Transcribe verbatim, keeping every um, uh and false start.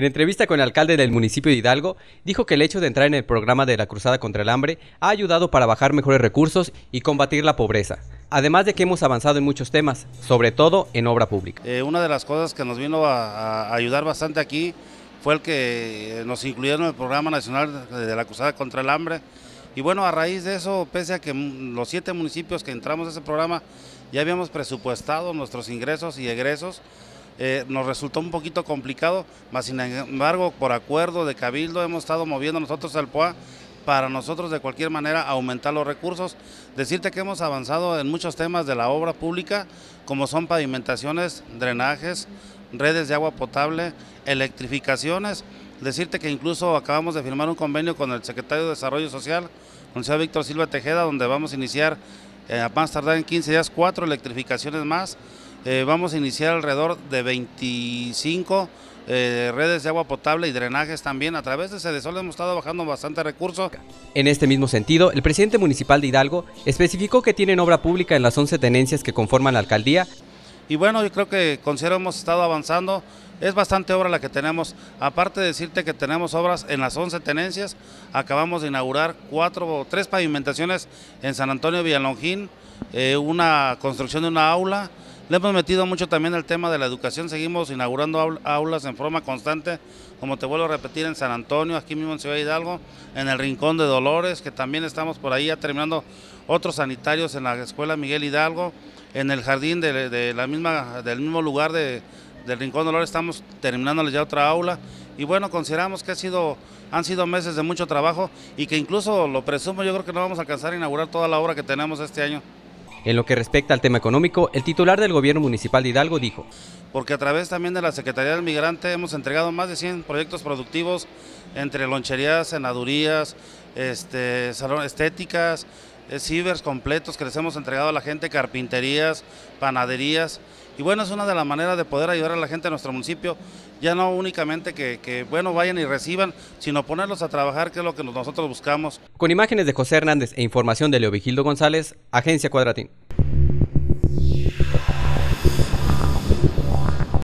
En entrevista con el alcalde del municipio de Hidalgo, dijo que el hecho de entrar en el programa de la Cruzada contra el Hambre ha ayudado para bajar mejores recursos y combatir la pobreza. Además de que hemos avanzado en muchos temas, sobre todo en obra pública. Eh, una de las cosas que nos vino a, a ayudar bastante aquí fue el que nos incluyeron en el programa nacional de la Cruzada contra el Hambre. Y bueno, a raíz de eso, pese a que los siete municipios que entramos a ese programa ya habíamos presupuestado nuestros ingresos y egresos, eh, nos resultó un poquito complicado, mas sin embargo, por acuerdo de Cabildo hemos estado moviendo nosotros al P O A para nosotros de cualquier manera aumentar los recursos. Decirte que hemos avanzado en muchos temas de la obra pública, como son pavimentaciones, drenajes, redes de agua potable, electrificaciones. Decirte que incluso acabamos de firmar un convenio con el secretario de Desarrollo Social, con el señor Víctor Silva Tejeda, donde vamos a iniciar, eh, a más tardar en quince días, cuatro electrificaciones más. Eh, vamos a iniciar alrededor de veinticinco eh, redes de agua potable y drenajes también. A través de Sedesol hemos estado bajando bastante recursos. En este mismo sentido, el presidente municipal de Hidalgo especificó que tienen obra pública en las once tenencias que conforman la alcaldía. Y bueno, yo creo que considero hemos estado avanzando. Es bastante obra la que tenemos, aparte de decirte que tenemos obras en las once tenencias. Acabamos de inaugurar cuatro, tres pavimentaciones en San Antonio Villalongín, eh, una construcción de una aula. Le hemos metido mucho también el tema de la educación, seguimos inaugurando aulas en forma constante, como te vuelvo a repetir, en San Antonio, aquí mismo en Ciudad Hidalgo, en el Rincón de Dolores, que también estamos por ahí ya terminando otros sanitarios en la Escuela Miguel Hidalgo, en el jardín de, de la misma, del mismo lugar de, del Rincón de Dolores estamos terminando ya otra aula. Y bueno, consideramos que ha sido, han sido meses de mucho trabajo y que incluso, lo presumo, yo creo que no vamos a alcanzar a inaugurar toda la obra que tenemos este año. En lo que respecta al tema económico, el titular del gobierno municipal de Hidalgo dijo: porque a través también de la Secretaría del Migrante hemos entregado más de cien proyectos productivos entre loncherías, cenadurías, este, salón, estéticas, eh, cibers completos que les hemos entregado a la gente, carpinterías, panaderías. Y bueno, es una de las maneras de poder ayudar a la gente de nuestro municipio, ya no únicamente que, que bueno, vayan y reciban, sino ponerlos a trabajar, que es lo que nosotros buscamos. Con imágenes de José Hernández e información de Leovigildo González, Agencia Cuadratín.